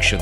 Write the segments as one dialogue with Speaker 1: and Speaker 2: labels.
Speaker 1: Nutrition.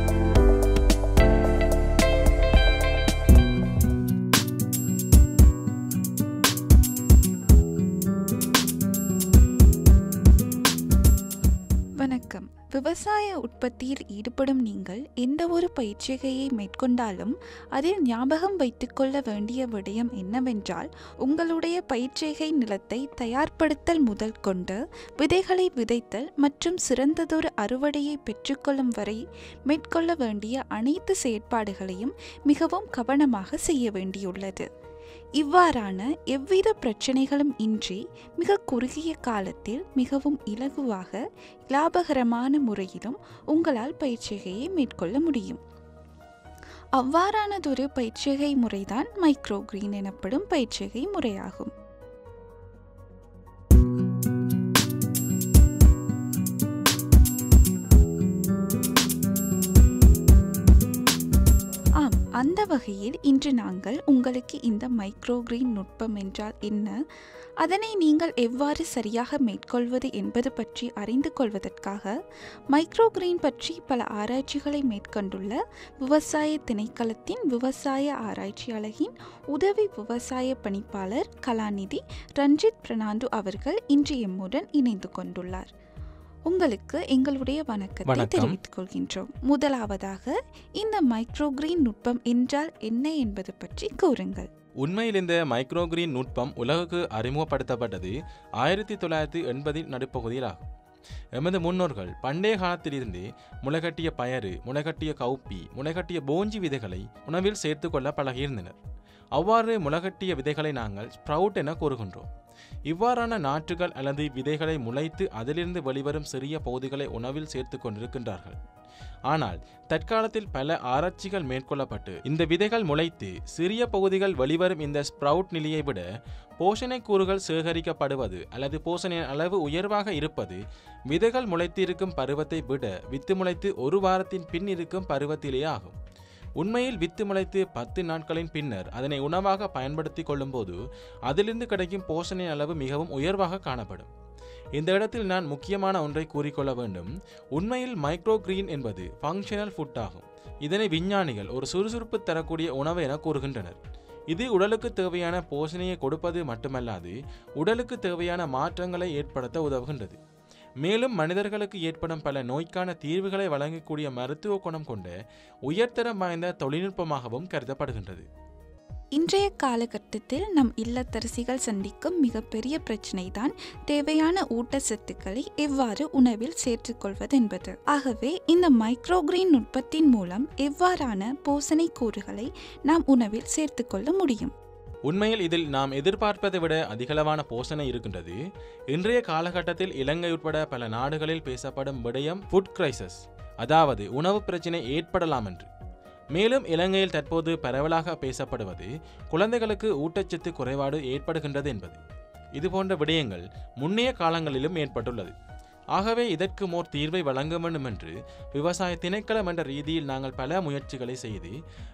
Speaker 2: வணக்கம். விவசாய உற்பத்தியில் ஈடுபடும் நீங்கள் எந்த ஒரு பயிற்சிகையை மேற்கொண்டாலும் அதில் ஞாபகம் வைத்துக்கொள்ள வேண்டிய விடயம் என்னவென்றால், உங்களுடைய பயிற்சிகை நிலத்தை தயார்படுத்தல் முதல் கொண்டு விதைகளை விதைத்தல் மற்றும் சிறந்ததொரு அறுவடையை பெற்றுக்கொள்ளும் வரை மேற்கொள்ள வேண்டிய அனைத்து செயற்பாடுகளையும் மிகவும் கவனமாக செய்ய வேண்டியுள்ளது. இவ்வாறான எவ்வித பிரச்சனைகளும் இன்றி மிக குறுகிய காலத்தில் மிகவும் இலகுவாக லாபகரமான முறையிலும் உங்களால் பயிற்சிகையை மேற்கொள்ள முடியும். அவ்வாறானதொரு பயிற்சிகை முறைதான் மைக்ரோ கிரீன் எனப்படும் பயிற்சிகை முறையாகும். அந்த வகையில் இன்று நாங்கள் உங்களுக்கு இந்த மைக்ரோ கிரீன் நுட்பம் என்றால் என்ன, அதனை நீங்கள் எவ்வாறு சரியாக மேற்கொள்வது என்பது பற்றி அறிந்து கொள்வதற்காக மைக்ரோ கிரீன் பற்றி பல ஆராய்ச்சிகளை மேற்கொண்டுள்ள விவசாய திணைக்களத்தின் விவசாய ஆராய்ச்சியாளரின் உதவி விவசாய பணிப்பாளர் கலாநிதி ரஞ்சித் பிரணாந்து அவர்கள் இன்று எம்முடன் இணைந்து கொண்டுள்ளார். உங்களுக்கு எங்களுடைய வணக்கத்தை தெரிவித்துக் கொள்கின்றோம். முதலாவதாக இந்த மைக்ரோ கிரீன் நுட்பம் என்றால் என்ன என்பது பற்றி கூறுங்கள்.
Speaker 3: உண்மையில் இந்த மைக்ரோ கிரீன் நுட்பம் உலகுக்கு அறிமுகப்படுத்தப்பட்டது 1980 நடுப்பகுதியில் ஆகும். எமது முன்னோர்கள் பண்டைய காலத்திலிருந்தே முளைகட்டிய பயறு, முளைகட்டிய கவுப்பி, முளைகட்டிய போஞ்சி விதைகளை உணவில் சேர்த்து கொள்ள பழகியிருந்தனர். அவ்வாறு முளைகட்டிய விதைகளை நாங்கள் ஸ்ப்ரவுட் என கூறுகின்றோம். இவ்வாறான நாற்றுகள் அல்லது விதைகளை முளைத்து அதிலிருந்து வெளிவரும் சிறிய பகுதிகளை உணவில் சேர்த்து கொண்டிருக்கின்றார்கள். ஆனால் தற்காலத்தில் பல ஆராய்ச்சிகள் மேற்கொள்ளப்பட்டு இந்த விதைகள் முளைத்து சிறிய பகுதிகள் வெளிவரும் இந்த ஸ்ப்ரவுட் நிலையை விட போஷணை கூறுகள் சேகரிக்கப்படுவது அல்லது போஷணையின் அளவு உயர்வாக இருப்பது விதைகள் முளைத்து இருக்கும் பருவத்தை விட வித்து முளைத்து ஒரு வாரத்தின் பின் இருக்கும் பருவத்திலேயே ஆகும். உண்மையில் வித்து முளைத்து 10 நாட்களின் பின்னர் அதனை உணவாக பயன்படுத்தி கொள்ளும் போது அதிலிருந்து கிடைக்கும் போஷணை அளவு மிகவும் உயர்வாக காணப்படும். இந்த இடத்தில் நான் முக்கியமான ஒன்றை கூறிக்கொள்ள வேண்டும். உண்மையில் மைக்ரோ கிரீன் என்பது ஃபங்க்ஷனல் ஃபுட் ஆகும். இதனை விஞ்ஞானிகள் ஒரு சுறுசுறுப்பு தரக்கூடிய உணவு என கூறுகின்றனர். இது உடலுக்கு தேவையான போஷணையை கொடுப்பது மட்டுமல்லாது உடலுக்கு தேவையான மாற்றங்களை ஏற்படுத்த உதவுகின்றது. மேலும் மனிதர்களுக்கு ஏற்படும் பல நோய்க்கான தீர்வுகளை வழங்கக்கூடிய மருத்துவ குணம் கொண்ட உயர்தரம் வாய்ந்த தொழில்நுட்பமாகவும் கருதப்படுகின்றது.
Speaker 2: இன்றைய காலகட்டத்தில் நம் இல்லத்தரசிகள் சந்திக்கும் மிகப்பெரிய பிரச்சனை தான் தேவையான ஊட்டச்சத்துக்களை எவ்வாறு உணவில் சேர்த்துக்கொள்வது என்பது. ஆகவே இந்த மைக்ரோ கிரீன் நுட்பத்தின் மூலம் எவ்வாறான போஷணை கூறுகளை நாம் உணவில் சேர்த்துக்கொள்ள முடியும்.
Speaker 3: உண்மையில் இதில் நாம் எதிர்பார்ப்பதை விட அதிகளவான போஷணை இருக்கின்றது. இன்றைய காலகட்டத்தில் இலங்கை உட்பட பல நாடுகளில் பேசப்படும் விடயம் ஃபுட் கிரைசிஸ், அதாவது உணவு பிரச்சினை ஏற்படலாம் என்று. மேலும் இலங்கையில் தற்போது பரவலாக பேசப்படுவது குழந்தைகளுக்கு ஊட்டச்சத்து குறைபாடு ஏற்படுகின்றது என்பது. இதுபோன்ற விடயங்கள் முன்னைய காலங்களிலும் ஏற்பட்டுள்ளது. ஆகவே இதற்கு மோர் தீர்வை வழங்க வேண்டும் என்று விவசாய திணைக்களம் என்ற ரீதியில் நாங்கள் பல முயற்சிகளை செய்து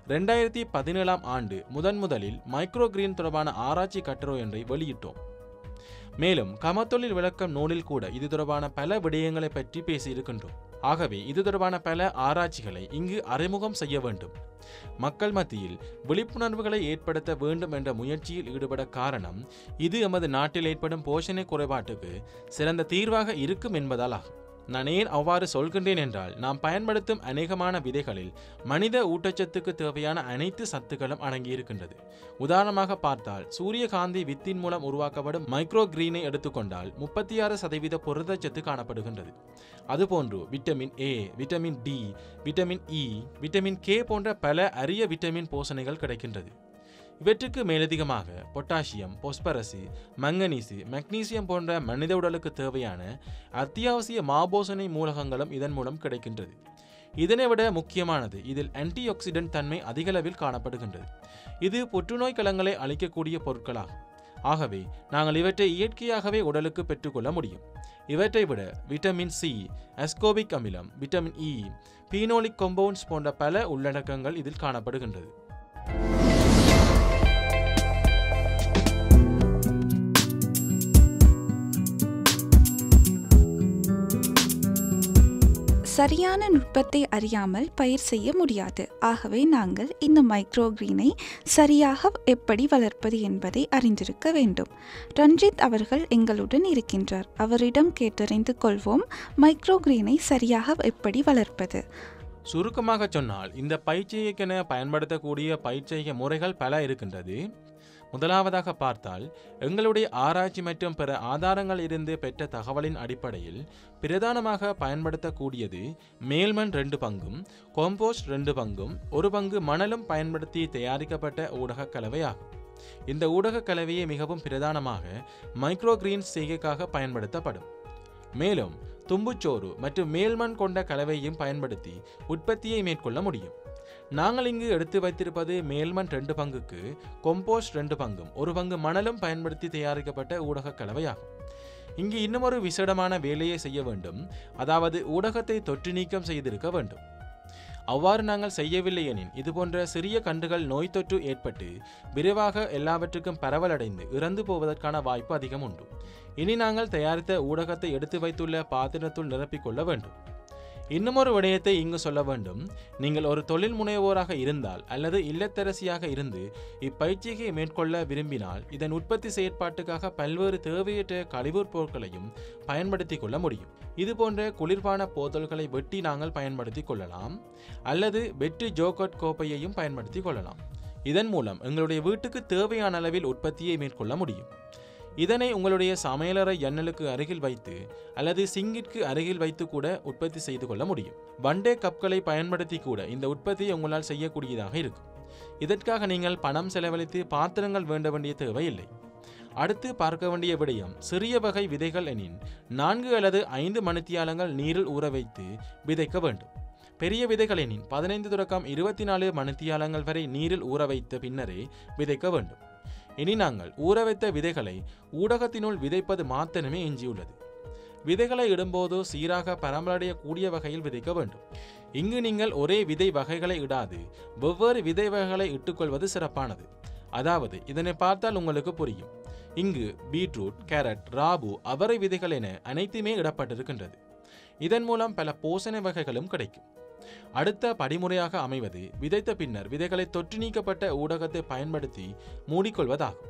Speaker 3: 2017 ஆண்டு முதலில் மைக்ரோ கிரீன் தொடர்பான ஆராய்ச்சி கட்டுரை ஒன்றை வெளியிட்டோம். மேலும் கமத்தொழில் விளக்கம் நூலில் கூட இது தொடர்பான பல விடயங்களை பற்றி பேசியிருக்கின்றோம். ஆகவே இது தொடர்பான பல ஆராய்ச்சிகளை இங்கு அறிமுகம் செய்ய வேண்டும், மக்கள் மத்தியில் விழிப்புணர்வுகளை ஏற்படுத்த வேண்டும் என்ற முயற்சியில் ஈடுபட காரணம் இது எமது நாட்டில் ஏற்படும் போஷணை குறைபாட்டுக்கு சிறந்த தீர்வாக இருக்கும் என்பதால் ஆகும். நான் ஏன் அவ்வாறு சொல்கின்றேன் என்றால், நாம் பயன்படுத்தும் அநேகமான விதைகளில் மனித ஊட்டச்சத்துக்கு தேவையான அனைத்து சத்துக்களும் அடங்கியிருக்கின்றது. உதாரணமாக பார்த்தால், சூரியகாந்தி வித்தின் மூலம் உருவாக்கப்படும் மைக்ரோ கிரீனை எடுத்துக்கொண்டால் 36% புரதச்சத்து காணப்படுகின்றது. அதுபோன்று vitamin A, vitamin D, vitamin E, vitamin K போன்ற பல அரிய விட்டமின் போஷணைகள் கிடைக்கின்றது. இவற்றுக்கு மேலதிகமாக பொட்டாசியம், பொஸ்பரசு, மங்கனீசு, மெக்னீசியம் போன்ற மனித உடலுக்கு தேவையான அத்தியாவசிய மாபோசனை மூலகங்களும் இதன் மூலம் கிடைக்கின்றது. இதனை விட முக்கியமானது, இதில் ஆன்டி ஆக்சிடென்ட் தன்மை அதிகளவில் காணப்படுகின்றது. இது புற்றுநோய் கலங்களை அழிக்கக்கூடிய பொருட்களாகும். ஆகவே நாங்கள் இவற்றை இயற்கையாகவே உடலுக்கு பெற்றுக்கொள்ள முடியும். இவற்றை விட விட்டமின் சி, அஸ்கோபிக் அமிலம், விட்டமின் இ, பீனோலிக் காம்பவுண்ட்ஸ் போன்ற பல உள்ளடக்கங்கள் இதில் காணப்படுகின்றது.
Speaker 2: சரியான நுட்பத்தை அறியாமல் பயிர் செய்ய முடியாது. ஆகவே நாங்கள் இந்த மைக்ரோ கிரீனை சரியாக எப்படி வளர்ப்பது என்பதை அறிந்திருக்க வேண்டும். ரஞ்சித் அவர்கள் எங்களுடன் இருக்கின்றார். அவரிடம் கேட்டறிந்து கொள்வோம், மைக்ரோ கிரீனை சரியாக எப்படி வளர்ப்பது.
Speaker 3: சுருக்கமாக சொன்னால், இந்த பயிற்சியைக்கென பயன்படுத்தக்கூடிய பயிற்சிய முறைகள் பல இருக்கின்றது. முதலாவதாக பார்த்தால், எங்களுடைய ஆராய்ச்சி மற்றும் பிற ஆதாரங்கள் இருந்து பெற்ற தகவலின் அடிப்படையில் பிரதானமாக பயன்படுத்தக்கூடியது மேல்மண் 2 பங்கும், காம்போஸ்ட் 2 பங்கும், 1 பங்கு மணலும் பயன்படுத்தி தயாரிக்கப்பட்ட ஊடக கலவையாகும். இந்த ஊடக கலவையே மிகவும் பிரதானமாக மைக்ரோ கிரீன்ஸ் செய்கைக்காக பயன்படுத்தப்படும். மேலும் தும்புச்சோறு மற்றும் மேல்மண் கொண்ட கலவையும் பயன்படுத்தி உற்பத்தியை மேற்கொள்ள முடியும். நாங்கள் இங்கு எடுத்து வைத்திருப்பது மேல்மண் 2 பங்குக்கு கொம்போஸ்ட் 2 பங்கும் 1 பங்கு மணலும் பயன்படுத்தி தயாரிக்கப்பட்ட ஊடக கலவையாகும். இங்கு இன்னுமொரு விசேடமான வேலையை செய்ய வேண்டும், அதாவது ஊடகத்தை தொற்று நீக்கம் செய்திருக்க வேண்டும். அவ்வாறு நாங்கள் செய்யவில்லை எனின் இதுபோன்ற சிறிய கன்றுகள் நோய் தொற்று ஏற்பட்டு விரைவாக எல்லாவற்றுக்கும் பரவலடைந்து இறந்து போவதற்கான வாய்ப்பு அதிகம் உண்டு. இனி நாங்கள் தயாரித்த ஊடகத்தை எடுத்து வைத்துள்ள பாத்திரத்துள் நிரப்பிக்கொள்ள வேண்டும். இன்னுமொரு விடயத்தை இங்கு சொல்ல வேண்டும். நீங்கள் ஒரு தொழில் முனைவோராக இருந்தால் அல்லது இல்லத்தரசியாக இருந்து இப்பயிற்சியை மேற்கொள்ள விரும்பினால் இதன் உற்பத்தி செயற்பாட்டுக்காக பல்வேறு தேவையற்ற கழிவுப் பொருட்களையும் பயன்படுத்தி கொள்ள முடியும். இதுபோன்ற குளிர்பான போத்தல்களை வெட்டி நாங்கள் பயன்படுத்தி கொள்ளலாம், அல்லது வெற்றி ஜோகட் கோப்பையையும் பயன்படுத்தி கொள்ளலாம். இதன் மூலம் எங்களுடைய வீட்டுக்கு தேவையான அளவில் உற்பத்தியை மேற்கொள்ள முடியும். இதனை உங்களுடைய சமையலறை ஜன்னலுக்கு அருகில் வைத்து அல்லது சிங்கிற்கு அருகில் வைத்து கூட உற்பத்தி செய்து கொள்ள முடியும். வண்டே கப்களை பயன்படுத்தி கூட இந்த உற்பத்தியை உங்களால் செய்யக்கூடியதாக இருக்கும். இதற்காக நீங்கள் பணம் செலவழித்து பாத்திரங்கள் வேண்ட வேண்டிய தேவையில்லை. அடுத்து பார்க்க வேண்டிய விடயம், சிறிய வகை விதைகள் எனின் 4 அல்லது 5 மணித்தியாலங்கள் நீரில் ஊற வைத்து விதைக்க வேண்டும். பெரிய விதைகள் எனின் 15 தொடக்கம் 24 மணித்தியாலங்கள் வரை நீரில் ஊற வைத்த பின்னரே விதைக்க வேண்டும். இனி நாங்கள் ஊற வைத்த விதைகளை ஊடகத்தினுள் விதைப்பது மாத்திரமே எஞ்சியுள்ளது. விதைகளை இடும்போது சீராக பரம்பலடைய கூடிய வகையில் விதைக்க வேண்டும். இங்கு நீங்கள் ஒரே விதை வகைகளை இடாது வெவ்வேறு விதை வகைகளை இட்டுக்கொள்வது சிறப்பானது. அதாவது இதனை பார்த்தால் உங்களுக்கு புரியும். இங்கு பீட்ரூட், கேரட், ராபு, அவரை விதைகள் என அனைத்துமே இடப்பட்டிருக்கின்றது. இதன் மூலம் பல போசனை வகைகளும் கிடைக்கும். அடுத்த படிமுறையாக அமைவது விதைத்த பின்னர் விதைகளை தொற்று நீக்கப்பட்ட ஊடகத்தை பயன்படுத்தி மூடிக்கொள்வதாகும்.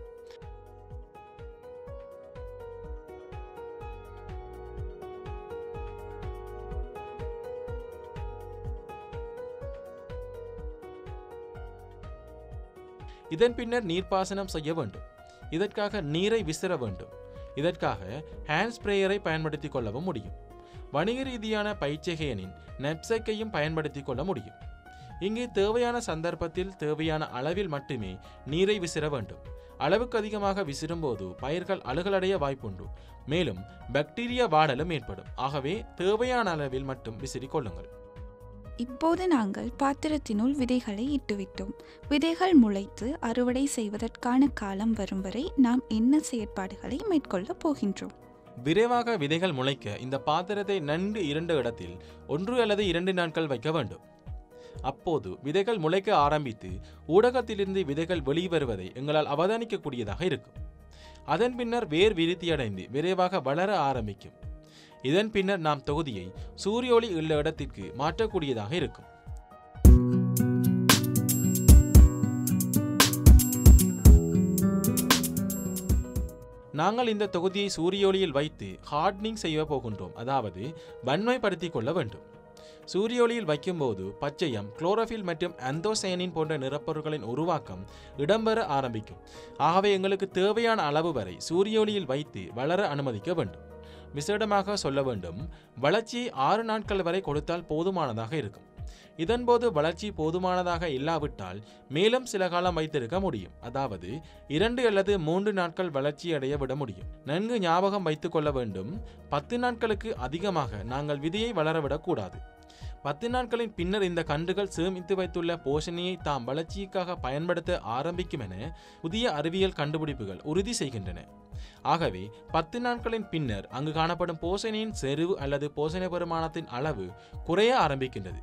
Speaker 3: இதன் பின்னர் நீர்ப்பாசனம் செய்ய வேண்டும். இதற்காக நீரை விசிற வேண்டும். இதற்காக ஹேண்ட் ஸ்ப்ரேயரை பயன்படுத்திக் கொள்ளவும் முடியும். வணிக ரீதியான பயிற்சிகையனின் நெப்சைக்கையும் பயன்படுத்திக் கொள்ள முடியும். இங்கு தேவையான சந்தர்ப்பத்தில் தேவையான அளவில் மட்டுமே நீரை விசிற வேண்டும். அளவுக்கு அதிகமாக விசிறும் போது பயிர்கள் அழுகலடைய வாய்ப்புண்டு. மேலும் பாக்டீரியா வாடலும் ஏற்படும். ஆகவே தேவையான அளவில் மட்டும் விசிறி கொள்ளுங்கள்.
Speaker 2: இப்போது நாங்கள் பாத்திரத்தினுள் விதைகளை இட்டுவிட்டோம். விதைகள் முளைத்து அறுவடை செய்வதற்கான காலம் வரும் வரை நாம் என்ன செயற்பாடுகளை மேற்கொள்ளப் போகின்றோம்?
Speaker 3: விரைவாக விதைகள் முளைக்க இந்த பாத்திரத்தை நன்கு 2 இடத்தில் 1 அல்லது 2 நாட்கள் வைக்க வேண்டும். அப்போது விதைகள் முளைக்க ஆரம்பித்து ஊடகத்திலிருந்து விதைகள் வெளிவருவதை எங்களால் அவதானிக்கக்கூடியதாக இருக்கும். அதன் பின்னர் வேர் விருத்தியடைந்து விரைவாக வளர ஆரம்பிக்கும். இதன் பின்னர் நாம் தொகுதியை சூரிய ஒளி உள்ள இடத்திற்கு மாற்றக்கூடியதாக இருக்கும். நாங்கள் இந்த தொகுதியை சூரிய ஒளியில் வைத்து ஹார்டனிங் செய்ய போகின்றோம், அதாவது வன்மைப்படுத்திக் கொள்ள வேண்டும். சூரிய ஒளியில் வைக்கும்போது பச்சையம், குளோரோஃபில் மற்றும் ஆந்தோசயனின் போன்ற நிறப்பொருட்களின் உருவாக்கம் இடம்பெற ஆரம்பிக்கும். ஆகவே எங்களுக்கு தேவையான அளவு வரை சூரிய ஒளியில் வைத்து வளர அனுமதிக்க வேண்டும். விசேடமாக சொல்ல வேண்டும், வளர்ச்சியை 6 நாட்கள் வரை கொடுத்தால் போதுமானதாக இருக்கும். இதன்போது வளர்ச்சி போதுமானதாக இல்லாவிட்டால் மேலும் சில காலம் வைத்திருக்க முடியும். அதாவது 2 அல்லது 3 நாட்கள் வளர்ச்சி அடைய விட முடியும். நன்கு ஞாபகம் வைத்துக் கொள்ள வேண்டும், 10 நாட்களுக்கு அதிகமாக நாங்கள் விதையை வளரவிடக்கூடாது. 10 நாட்களின் பின்னர் இந்த கன்றுகள் சேமித்து வைத்துள்ள போஷணையை தாம் வளர்ச்சிக்காக பயன்படுத்த ஆரம்பிக்கும் என புதிய அறிவியல் கண்டுபிடிப்புகள் உறுதி செய்கின்றன. ஆகவே 10 நாட்களின் பின்னர் அங்கு காணப்படும் போஷணையின் செறிவு அல்லது போஷணை பெருமானத்தின் அளவு குறைய ஆரம்பிக்கின்றது.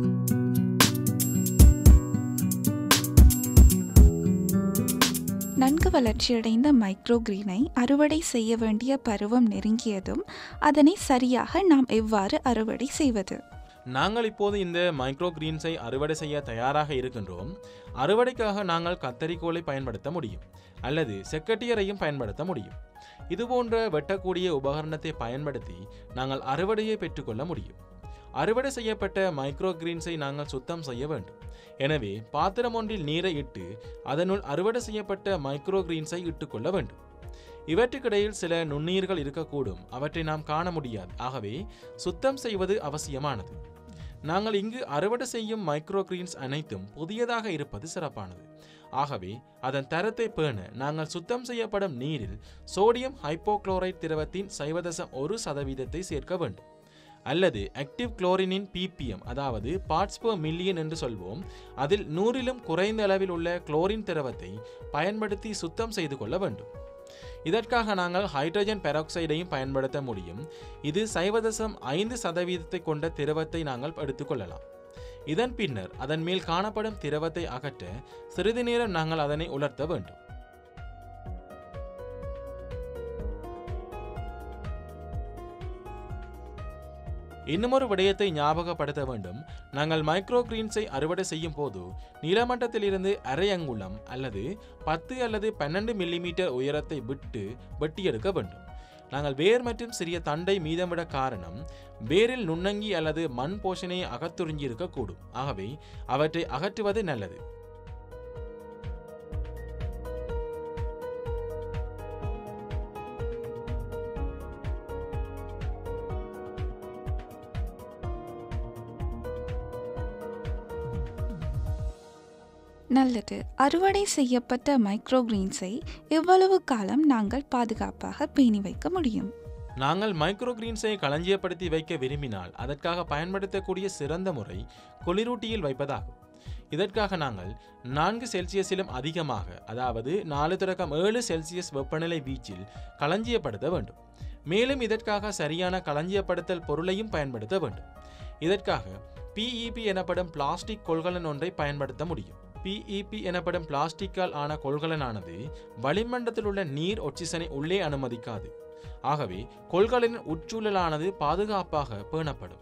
Speaker 2: நன்கு வளர்ச்சியடைந்த மைக்ரோ கிரீனை அறுவடை செய்ய வேண்டிய பருவம் நெருங்கியதும் அதனை சரியாக நாம் எவ்வாறு அறுவடை செய்வது?
Speaker 3: நாங்கள் இப்போது இந்த மைக்ரோ கிரீன்ஸை அறுவடை செய்ய தயாராக இருக்கின்றோம். அறுவடைக்காக நாங்கள் கத்தரிக்கோலை பயன்படுத்த முடியும் அல்லது செக்கட்டியரையும் பயன்படுத்த முடியும். இதுபோன்ற வெட்டக்கூடிய உபகரணத்தை பயன்படுத்தி நாங்கள் அறுவடையை பெற்றுக்கொள்ள முடியும். அறுவடை செய்யப்பட்ட மைக்ரோ கிரீன்ஸை நாங்கள் சுத்தம் செய்ய வேண்டும். எனவே பாத்திரம் ஒன்றில் நீரை இட்டு அதனுள் அறுவடை செய்யப்பட்ட மைக்ரோ கிரீன்ஸை இட்டுக்கொள்ள வேண்டும். இவற்றுக்கிடையில் சில நுண்ணுயிர்கள் இருக்கக்கூடும், அவற்றை நாம் காண முடியாது. ஆகவே சுத்தம் செய்வது அவசியமானது. நாங்கள் இங்கு அறுவடை செய்யும் மைக்ரோ கிரீன்ஸ் அனைத்தும் புதியதாக இருப்பது சிறப்பானது. ஆகவே அதன் தரத்தை பேண நாங்கள் சுத்தம் செய்யப்படும் நீரில் சோடியம் ஹைப்போக்ளோரைட் திரவத்தின் 0.1% சேர்க்க வேண்டும். அல்லது ஆக்டிவ் குளோரினின் ppm, அதாவது பார்ட்ஸ் பெர் மில்லியன் என்று சொல்வோம், அதில் 100லும் குறைந்த அளவில் உள்ள குளோரின் திரவத்தை பயன்படுத்தி சுத்தம் செய்து கொள்ள வேண்டும். இதற்காக நாங்கள் ஹைட்ரஜன் பெராக்சைடையும் பயன்படுத்த முடியும். இது 0.5% கொண்ட திரவத்தை நாங்கள் எடுத்துக்கொள்ளலாம். இதன் பின்னர் அதன் மேல் காணப்படும் திரவத்தை அகற்ற சிறிது நேரம் நாங்கள் அதனை உலர்த்த வேண்டும். இன்னுமொரு விடயத்தை ஞாபகப்படுத்த வேண்டும். நாங்கள் மைக்ரோ கிரீன்ஸை அறுவடை செய்யும் போது நீலமட்டத்திலிருந்து அரை அங்குலம் அல்லது 10 அல்லது 12 மில்லிமீட்டர் உயரத்தை விட்டு வெட்டியெடுக்க வேண்டும். நாங்கள் வேர் மற்றும் சிறிய தண்டை மீதமிட காரணம் வேரில் நுண்ணங்கி அல்லது மண் போஷனை அகத்துறிஞ்சி இருக்கக்கூடும். ஆகவே அவற்றை அகற்றுவது நல்லது.
Speaker 2: நல்லது. அறுவடை செய்யப்பட்ட மைக்ரோ கிரீன்ஸை எவ்வளவு காலம் நாங்கள் பாதுகாப்பாக பேணி வைக்க முடியும்?
Speaker 3: நாங்கள் மைக்ரோ கிரீன்ஸை களஞ்சியப்படுத்தி வைக்க விரும்பினால் அதற்காக பயன்படுத்தக்கூடிய சிறந்த முறை குளிரூட்டியில் வைப்பதாகும். இதற்காக நாங்கள் 4 செல்சியஸிலும் அதிகமாக, அதாவது 4.7 செல்சியஸ் வெப்பநிலை வீச்சில் களஞ்சியப்படுத்த வேண்டும். மேலும் இதற்காக சரியான களஞ்சியப்படுத்தல் பொருளையும் பயன்படுத்த வேண்டும். இதற்காக PEP எனப்படும் பிளாஸ்டிக் கொள்கலன் ஒன்றை பயன்படுத்த முடியும். PEP எனப்படும் பிளாஸ்டிக்கால் ஆன கொள்கலனானது வளிமண்டலத்தில் உள்ள நீர் ஆக்சிஜனை உள்ளே அனுமதிக்காது. ஆகவே கொள்கலனின் உட்சூழலானது பாதுகாப்பாக பேணப்படும்.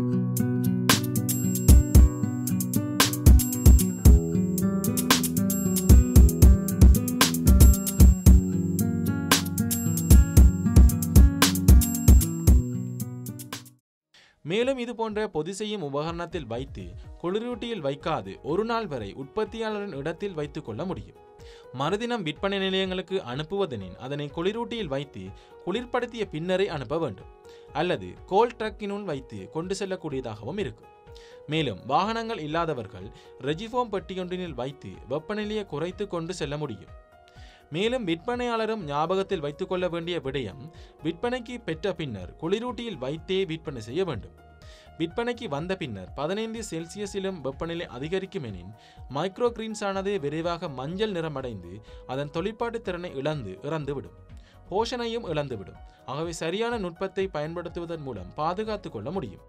Speaker 3: மேலும் இது போன்ற பொதி செய்யும் உபகரணத்தில் வைத்து குளிரூட்டியில் வைக்காது ஒரு நாள் வரை உற்பத்தியாளரின் இடத்தில் வைத்துக் கொள்ள முடியும். மறுதினம் விற்பனை நிலையங்களுக்கு அனுப்புவதெனின் அதனை குளிரூட்டியில் வைத்து குளிர்படுத்திய பின்னரே அனுப்ப வேண்டும். அல்லது கோல்ட் ட்ரக்கினுள் வைத்து கொண்டு செல்லக்கூடியதாகவும் இருக்கும். மேலும் வாகனங்கள் இல்லாதவர்கள் ரெஜிஃபோம் பெட்டியொன்றினில் வைத்து வெப்பநிலையை குறைத்து கொண்டு செல்ல முடியும். மேலும் விற்பனையாளரும் ஞாபகத்தில் வைத்துக் கொள்ள வேண்டிய விடயம், விற்பனைக்கு பெற்ற பின்னர் குளிரூட்டியில் வைத்தே விற்பனை செய்ய வேண்டும். விற்பனைக்கு வந்த பின்னர் 15 செல்சியஸிலும் வெப்பநிலை அதிகரிக்கும் எனின் மைக்ரோ கிரீன்ஸ் ஆனது விரைவாக மஞ்சள் நிறமடைந்து அதன் தொழிற்பாட்டு திறனை இறந்துவிடும், போஷணையும் இழந்துவிடும். ஆகவே சரியான நுட்பத்தை பயன்படுத்துவதன் மூலம் பாதுகாத்துக் கொள்ள முடியும்.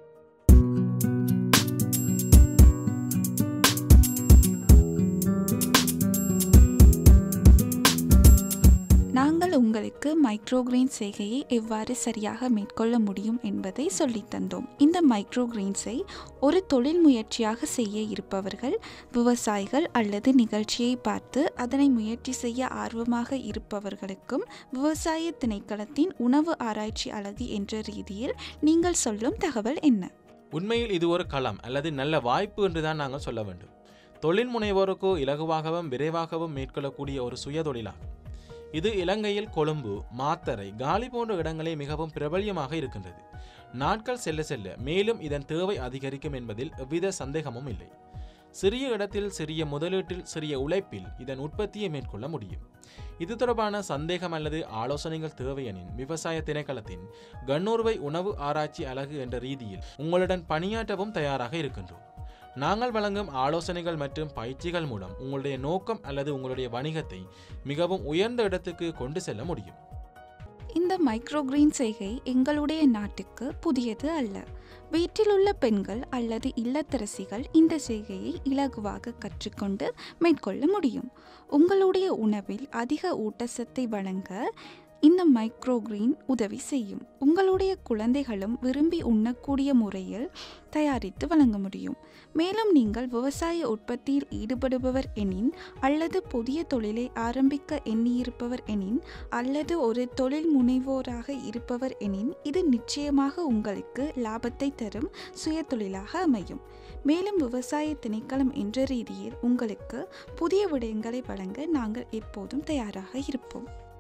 Speaker 2: நாங்கள் உங்களுக்கு மைக்ரோகிரீன் செய்கையை எவ்வாறு சரியாக மேற்கொள்ள முடியும் என்பதை சொல்லித் தந்தோம். இந்த மைக்ரோகிரீன்ஸை ஒரு தொழில் முயற்சியாக செய்ய இருப்பவர்கள், விவசாயிகள் அல்லது நிகழ்ச்சியை பார்த்து அதனை முயற்சி செய்ய ஆர்வமாக இருப்பவர்களுக்கும் விவசாய திணைக்களத்தின் உணவு ஆராய்ச்சி அலகு என்ற ரீதியில் நீங்கள் சொல்லும் தகவல் என்ன?
Speaker 3: உண்மையில் இது ஒரு களம் அல்லது நல்ல வாய்ப்பு என்றுதான் நாங்கள் சொல்ல வேண்டும். தொழில் முனைவோருக்கு இலகுவாகவும் விரைவாகவும் மேற்கொள்ளக்கூடிய ஒரு சுய தொழிலாகும். இது இலங்கையில் கொழும்பு, மாத்தறை, காலி போன்ற இடங்களே மிகவும் பிரபல்யமாக இருக்கின்றது. நாட்கள் செல்ல செல்ல மேலும் இதன் தேவை அதிகரிக்கும் என்பதில் எவ்வித சந்தேகமும் இல்லை. சிறிய இடத்தில், சிறிய முதலீட்டில், சிறிய உழைப்பில் இதன் உற்பத்தியை மேற்கொள்ள முடியும். இது தொடர்பான சந்தேகம் அல்லது ஆலோசனைகள் தேவையெனின் விவசாய திணைக்களத்தின் கண்ணூர்வை உணவு ஆராய்ச்சி அலகு என்ற ரீதியில் உங்களுடன் பணியாற்றவும் தயாராக இருக்கின்றோம். நாங்கள் வழங்கும் ஆலோசனைகள் மற்றும் பயிற்சிகள் மூலம் உங்களுடைய நோக்கம் அல்லது உங்களுடைய வணிகத்தை மிகவும் உயர்ந்த இடத்துக்கு கொண்டு செல்ல முடியும்.
Speaker 2: இந்த மைக்ரோகிரீன் செய்கை எங்களுடைய நாட்டுக்கு புதியது அல்ல. வீட்டிலுள்ள பெண்கள் அல்லது இல்லத்தரசிகள் இந்த செய்கையை இலகுவாக கற்றுக்கொண்டு மேற்கொள்ள முடியும். உங்களுடைய உணவில் அதிக ஊட்டச்சத்தை வழங்க இந்த மைக்ரோகிரீன் உதவி செய்யும். உங்களுடைய குழந்தைகளும் விரும்பி உண்ணக்கூடிய முறையில் தயாரித்து வழங்க முடியும். மேலும் நீங்கள் விவசாய உற்பத்தியில் ஈடுபடுபவர் எனின், அல்லது புதிய தொழிலை ஆரம்பிக்க எண்ணியிருப்பவர் எனின், அல்லது ஒரு தொழில் முனைவோராக இருப்பவர் எனின், இது நிச்சயமாக உங்களுக்கு லாபத்தை தரும் சுய தொழிலாக அமையும். மேலும் விவசாய திணைக்களம் என்ற ரீதியில் உங்களுக்கு புதிய விடயங்களை வழங்க நாங்கள் எப்போதும் தயாராக இருப்போம்.